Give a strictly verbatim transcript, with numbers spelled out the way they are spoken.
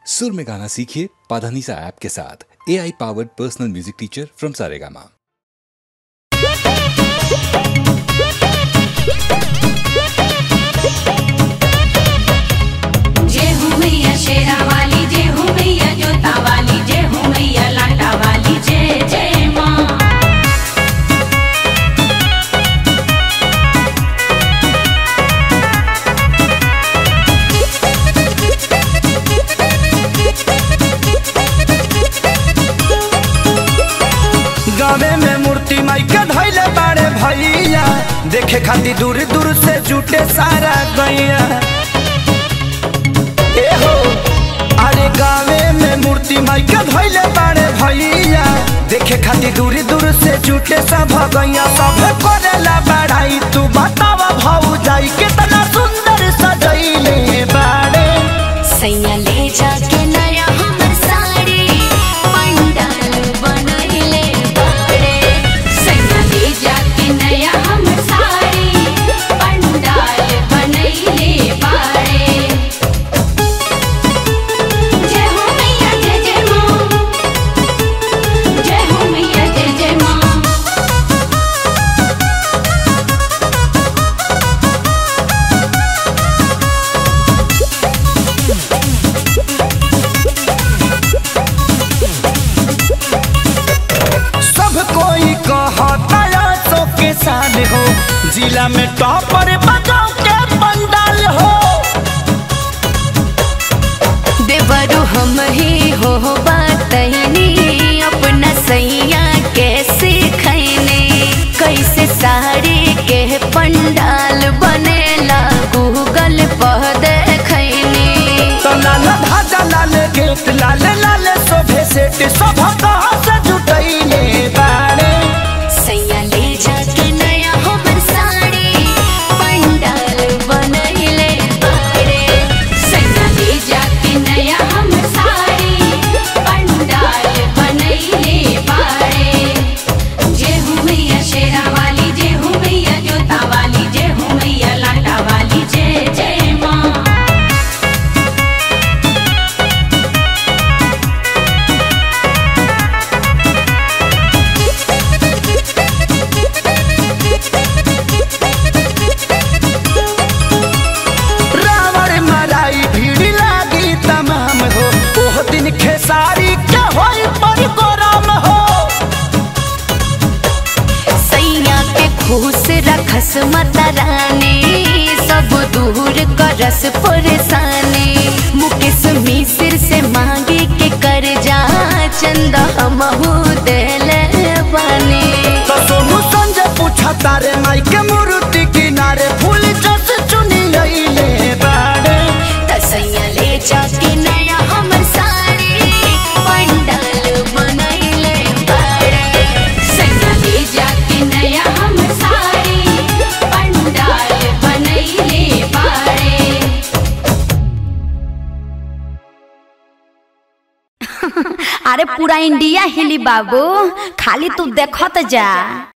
सुर में गाना सीखिए पाधानीसा ऐप के साथ। A I powered personal music teacher from Saregama. जय हूँ मैया शेरा वाली, जय हूँ मैया जोता वाली, जय हूँ मैया लाटा वाली, जय जय माँ। गावे में मूर्ति माई के धैले बाड़े भैया, देखे खातिर दूर दूर से जुटे सारा गैया। ए हो अरे गावे में मूर्ति माई के धैले बाड़े भैया, देखे खातिर दूर दूर से जुटे सब गैया। सब करेला बढ़ाई, तू बतावा भौजाई कितना सुंदर सजैले बाड़े। सैया ले जाके नया हमर साड़ी पंडाल बनैले बाड़े। सैया ले जाके नया हमर साड़ी पंडाल बनैले बाड़े। जय हो मैया जय जय माँ, जय हो मैया जय जय माँ। साल हो जिला में टॉपर बजाओ के पंडाल हो। देवरु हम ही हो बातनी अपना सैया कैसे खैने। कैसे साड़ी के पंडाल बनेला गूगल पर देखैने। तो लाल धाजा लाल गेट लाल लाल शोभे सेट शोभा कहाँ से जुटैले बाड़े। सैया ले जाके नया हमर साड़ी पंडाल बनैले बाड़े। सैया ले जाके नया हमर साड़ी पंडाल बनैले बाड़े। जय हूँ मैया शेरा वाली, जय हूँ मैया जोता वाली, जय हूँ मैया लाटा वाली, जय जय माँ। खेसारी के होई बड़ी गरम हो। सैया के खुश रखस माता रानी, सब दूर करस परेशानी। मुकेश मिश्र से मांगे के कर्जा चंदा हमहू देले बानी। तो सोनू संजय पूछा तारे माई के मूर्ति किनारे फूल जस चुनी लईले बाड़े। त सैया ले जाके नया हमर साड़ी पंडाल बनैले बाड़े। सैया ले जाके नया हमर साड़ी पंडाल बनैले बाड़े। अरे पूरा इंडिया हिली बाबू, खाली तू देखत जा।